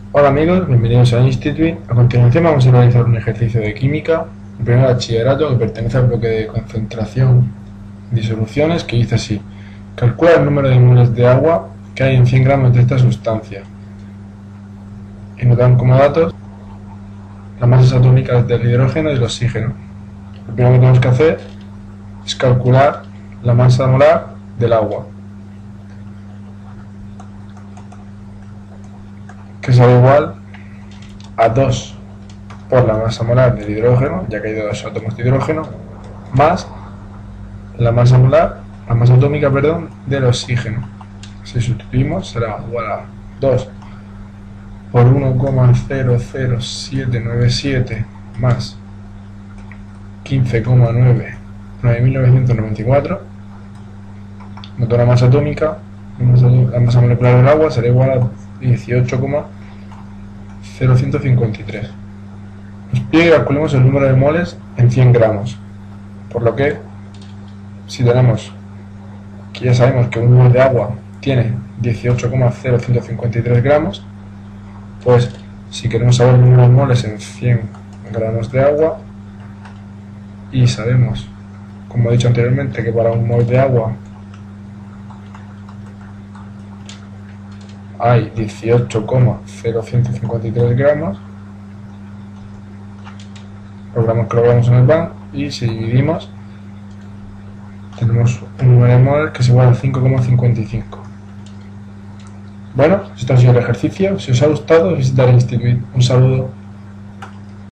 Hola amigos, bienvenidos a Institute. A continuación vamos a realizar un ejercicio de química, el primer bachillerato que pertenece al bloque de concentración y disoluciones, que dice así: calcula el número de moles de agua que hay en 100 gramos de esta sustancia. Y nos dan como datos las masas atómicas del hidrógeno y del oxígeno. Lo primero que tenemos que hacer es calcular la masa molar del agua, que será igual a 2 por la masa molar del hidrógeno, ya que hay dos átomos de hidrógeno, más la masa molar, la masa atómica, perdón, del oxígeno. Si sustituimos será igual a 2 por 1,00797 más 15,99994. Nota la masa atómica, la masa molecular del agua será igual a 18,0153. Nos pide que calculemos el número de moles en 100 gramos, por lo que si tenemos que ya sabemos que un mol de agua tiene 18,0153 gramos, pues si queremos saber el número de moles en 100 gramos de agua, y sabemos, como he dicho anteriormente, que para un mol de agua hay 18,0153 gramos, logramos que lo veamos en el BAN, y si dividimos tenemos un número de moles que es igual a 5,55. Bueno, esto ha sido el ejercicio. Si os ha gustado, visitar el Instituto. Un saludo.